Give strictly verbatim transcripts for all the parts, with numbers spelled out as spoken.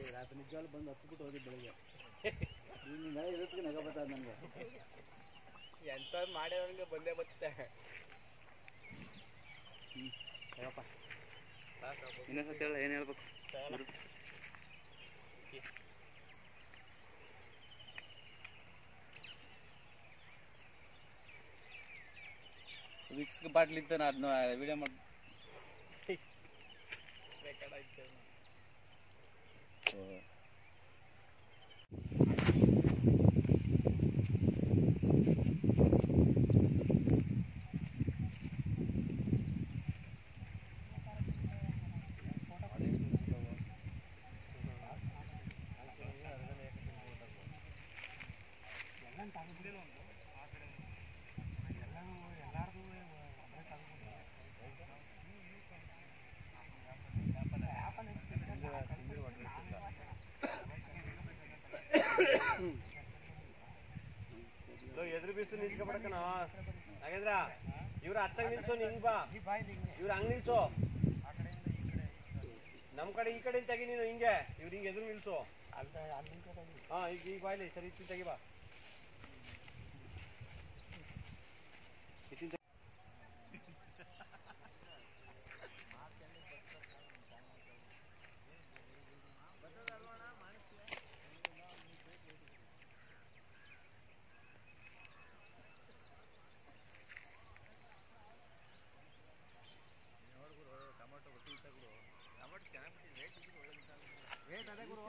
ರಾತ್ರಿ ನಿಜವಾಗ್ಲೂ ಬಂದು ಹತ್ಬಿಟ್ಟು ಹೋಗಿದ್ದು ಬೆಳಿಗ್ಗೆ ಇನ್ನು ಇರುತ್ತೆ ನಗ ಬರ್ತದೆ ನನಗೆ ಎಂಥವ್ರು ಮಾಡ್ಯವ್ರಿಗೆ ಬಂದೇ ಬರುತ್ತೆ. ಹ್ಞೂ ಹೇಳಪ್ಪ ಇನ್ನೊಂದ್ಸತಿ ಹೇಳ ಏನು ಹೇಳ್ಬೇಕು ವಿಕ್ಸ್ ಬಾಟ್ಲಿ ಇತ್ತು ನಾ ಅದನ್ನ ವಿಡಿಯೋ ಮಾಡಿ ರೆಕಾರ್ಡ್ ಆಯ್ತು. ಎದುರು ಬೀಸು ನಿಲ್ಸ್ಕೊಬಿಡಕನ ಹಾಗಾದ್ರ ಇವ್ರ ಹತ್ತಾಗ ನಿಲ್ಸು ನಿಂಗ್ ಬಾ ಇವ್ರ ಹಂಗ್ ನಿಲ್ಸು ನಮ್ ಕಡೆ ಈ ಕಡೆ ತೆಗಿ ನೀನು ಹಿಂಗೆ ಇವ್ರ ಹಿಂಗೆ ಎದುರು ನಿಲ್ಸು. ಹಾ ಈಗ ಈಗ ಬಾಯ್ಲಿ ಸರಿ ಇತ್ತು ತೆಗಿ ಬಾ. ರೇಟ್ ಅದೇ ಗುರು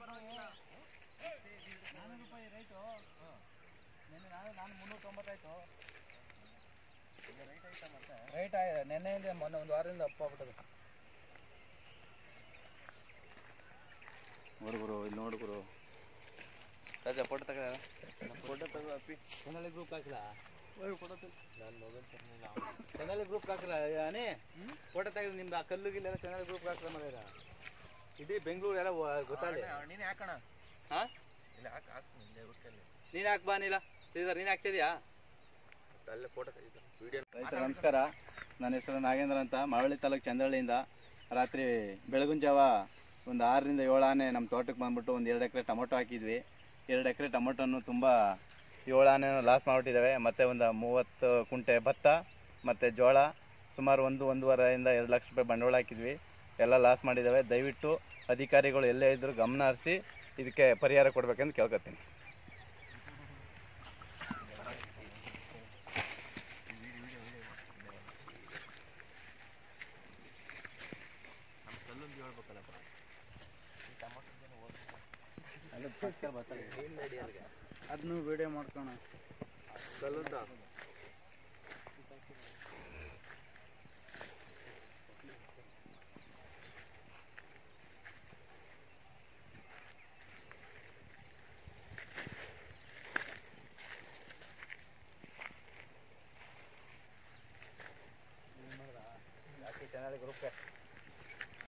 ನಾನ್ನೂರು ರೂಪಾಯಿ ರೇಟು ನೆನ್ನೆ ನಾನು ನಾನು ಮುನ್ನೂರ ತೊಂಬತ್ತಾಯ್ತು ರೈಟ್ ಆಯ್ತಾ ಮತ್ತೆ ರೈಟ್ ಆಯ್ತು ನೆನ್ನೆಯಿಂದ ಮೊನ್ನೆ ಒಂದು ವಾರದಿಂದ ಅಪ್ಪ ಆಗ್ಬಿಟ್ಟದು. ನೋಡು ಗುರು ಇಲ್ಲಿ ನೋಡು ಗುರು ರಾಜಾ ಫೋಟೋ ತಗ ಫೋಟೋ ತಗೋ ಅಪ್ಪಿ ಚಾನಲ್ ಗ್ರೂಪ್ ಹಾಕಿಲ್ಲ ಫೋಟೋ ತಗ ನಾನು ಮೊಬೈಲ್ ತರಲಿಲ್ಲ ಚಾನಲ್ ಗ್ರೂಪ್ ಹಾಕಿಲ್ಲ ಅನೇ ಫೋಟೋ ತೆಗೆದು ನಿಮ್ದು ಆ ಕಲ್ಲುಗಿಲ್ಲೆಲ್ಲ ಚಾನಲ್ ಗ್ರೂಪ್ ಹಾಕಿಲ್ಲ ಮರ ಇಡೀ ಬೆಂಗಳೂರು ಎಲ್ಲ ಗೊತ್ತಾಗ ನೀನು ಹಾಕೋಣ ಹಾಂ ಇಲ್ಲ ಹಾಕಿ ಹಾಕ್ತೀನಿ ನೀನು ಹಾಕಿ ಬಾ ನೀಲ ಸೀದಾ ನೀನು ಹಾಕ್ತಿದ್ಯಾ ಅಲ್ಲೇ ಫೋಟೋ ತೆಗಿತ ವಿಡಿಯೋ. ರೈತ ನಮಸ್ಕಾರ, ನನ್ನ ಹೆಸರು ನಾಗೇಂದ್ರ ಅಂತ, ಮಾವಳ್ಳಿ ತಾಲೂಕು ಚಂದಹಳ್ಳಿಯಿಂದ. ರಾತ್ರಿ ಬೆಳಗಿನ ಜಾವ ಒಂದು ಆರರಿಂದ ಏಳು ಆನೆ ನಮ್ಮ ತೋಟಕ್ಕೆ ಬಂದ್ಬಿಟ್ಟು ಒಂದು ಎರಡು ಎಕರೆ ಟೊಮೊಟೊ ಹಾಕಿದ್ವಿ. ಎರಡು ಎಕರೆ ಟೊಮೊಟೊನ್ನು ತುಂಬ ಏಳು ಆನೆ ಲಾಸ್ ಮಾಡಿಬಿಟ್ಟಿದ್ದಾವೆ. ಮತ್ತು ಒಂದು ಮೂವತ್ತು ಕುಂಟೆ ಭತ್ತ ಮತ್ತು ಜೋಳ ಸುಮಾರು ಒಂದು ಒಂದೂವರೆಯಿಂದ ಎರಡು ಲಕ್ಷ ರೂಪಾಯಿ ಬಂಡವಾಳ ಹಾಕಿದ್ವಿ. ಎಲ್ಲ ಲಾಸ್ ಮಾಡಿದ್ದಾವೆ. ದಯವಿಟ್ಟು ಅಧಿಕಾರಿಗಳು ಎಲ್ಲೇ ಇದ್ದರೂ ಗಮನ ಹರಿಸಿ ಇದಕ್ಕೆ ಪರಿಹಾರ ಕೊಡಬೇಕಂತ ಕೇಳ್ಕೊತೀನಿ. ಅದನ್ನು ವಿಡಿಯೋ ಮಾಡ್ಕೋಣ ಕಲ್ಲುಂಟ ಚಾನಲ್ ಗ್ರೂಪ್